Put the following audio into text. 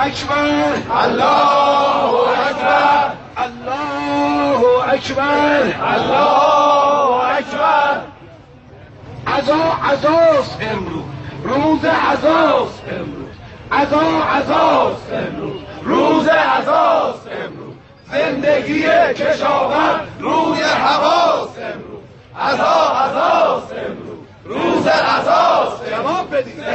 اکبر الله اکبر الله اکبر الله اکبر. عزاست امروز، روز عزاست امروز، عزاست امروز، روز عزاست امروز. زندگی کشاورز روی هواست امروز. عزاست امروز. روز عزاست. جواب بدید.